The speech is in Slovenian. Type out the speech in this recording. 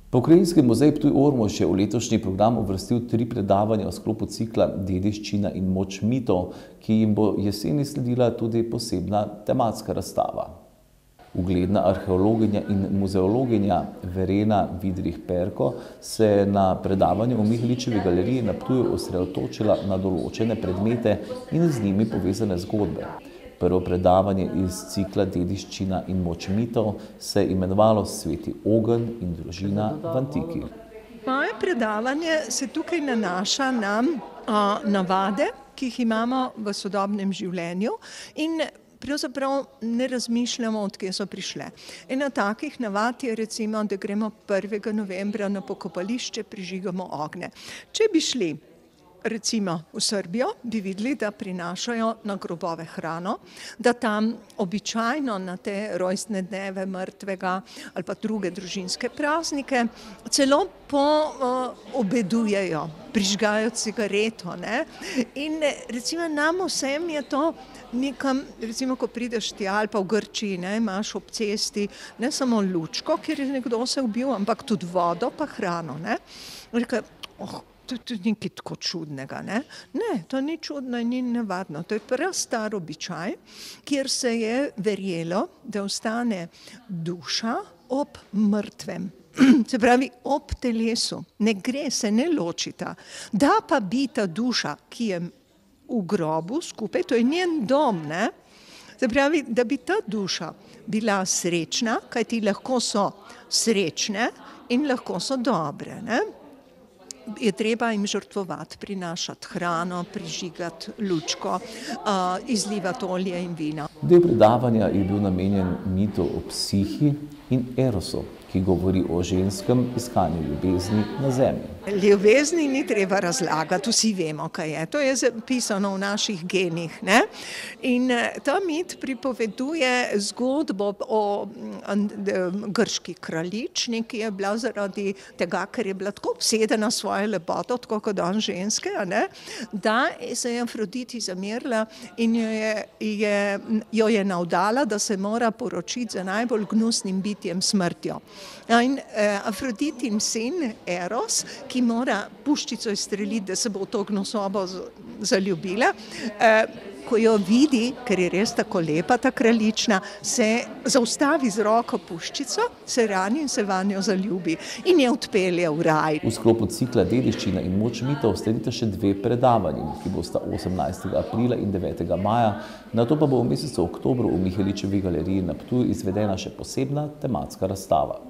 Pokrajinski muzej Ptuj-Ormož je v letošnji program uvrstil 3 predavanja v sklopu cikla Dediščina in moč mitov, ki jim bo jeseni sledila tudi posebna tematska razstava. Ugledna arheologinja in muzeologinja Verena Vidrih-Perko se je na predavanju v Miheličevi galeriji na Ptuju osredotočila na določene predmete in z njimi povezane zgodbe. Prvo predavanje iz cikla Dediščina in moč mitov se je imenovalo Sveti ogenj in družina v antiki. Moje predavanje se tukaj nanaša na navade, ki jih imamo v sodobnem življenju in pravzaprav ne razmišljamo, od kje so prišle. Ena takih navad je recimo, da gremo 1. novembra na pokopališče, prižigamo ognje. Če bi šli recimo v Srbijo, bi videli, da prinašajo na grobove hrano, da tam običajno na te rojstne dneve mrtvega ali pa druge družinske praznike celo obedujejo, prižgajo cigareto, ne. In recimo nam vsem je to nekam, recimo ko prideš tja ali pa v Grčiji, ne, imaš ob cesti ne samo lučko, kjer je nekdo se ubil, ampak tudi vodo pa hrano, ne. Reka, to je nekaj tako čudnega, ne? Ne, to ni čudno in ni navadno. To je prastar običaj, kjer se je verjelo, da ostane duša ob mrtvem. Se pravi, ob telesu. Ne gre, se ne ločita. Da pa bi ta duša, ki je v grobu skupaj, to je njen dom, ne? Se pravi, da bi ta duša bila srečna, kajti lahko so srečne in lahko so dobre, ne? Je treba jim žrtvovati, prinašati hrano, prižigati lučko, izlivati olje in vino. Del predavanja je bil namenjen mitu o psihi in erosu, ki govori o ženskem iskanju ljubezni na zemlji. Ljubezni ni treba razlagati, vsi vemo, kaj je. To je zapisano v naših genih, ne? In ta mit pripoveduje zgodbo o grški kraljični, ki je bila zaradi tega, ker je bila tako obsedena s svojo lepoto, tako kot on ženske, ne? Da se je Afroditi zamerila in jo je navdala, da se mora poročiti z najbolj gnusnim bitjem, smrtjo. In Afroditin sin Eros, ki mora puščico izstreliti, da se bo v to gnusobo zaljubila, ko jo vidi, ker je res tako lepa ta kraljična, se zaustavi z roko puščico, se rani in se vanjo zaljubi in je odpelje v raj. V sklopu cikla Dediščina in moč mitov sledita še 2 predavanji, ki bosta 18. aprila in 9. maja, nato pa bo v mesecu oktobru v Miheličevi galeriji na Ptuju izvedena še posebna tematska razstava.